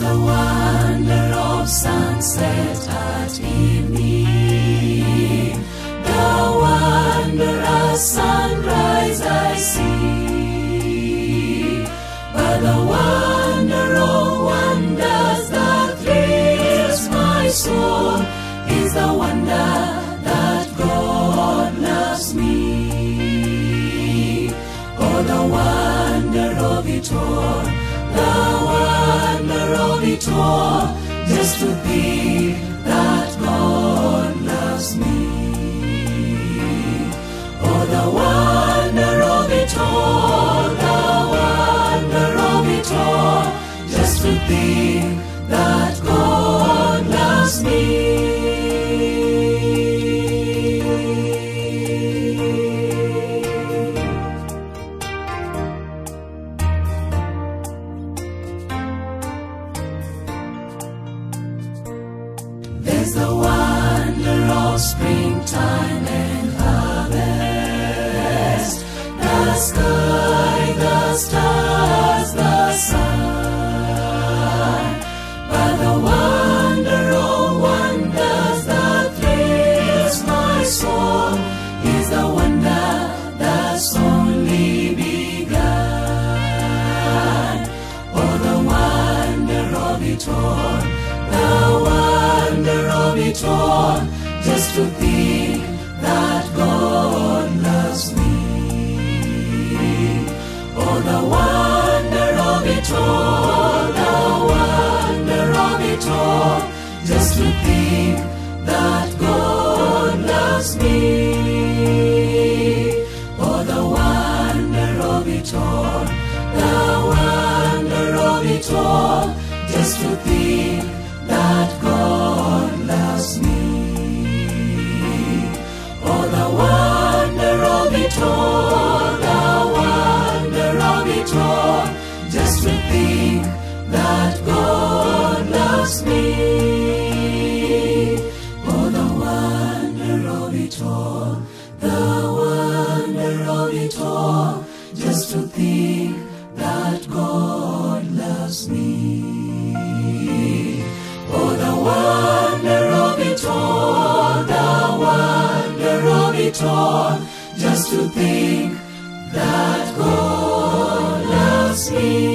the wonder of sunset at evening, the wondrous sunrise I see. But the wonder of wonders that thrills my soul is the wonder that God loves me. Oh, the wonder of it all, the wonder of it all, just to think that God loves me. Oh, the wonder of it all, the wonder of it all, just to think that God loves me. There's the wonder of springtime and harvest, the sky, the stars, the sun. But the wonder of wonders that thrills my soul is the wonder that's only begun. Oh, the wonder of it all, the wonder of it all, just to think that God loves me. Oh, the wonder of it all, the wonder of it all, just to think that God loves me. Oh, the wonder of it all, the wonder of it all, just to think that God loves me. Oh, the wonder of it all, the wonder of it all, just to think that God loves me. Oh, the wonder of it all, the wonder of it all, just to think that God loves me. Oh, the wonder of it all, the wonder of it all, just to think that God loves me.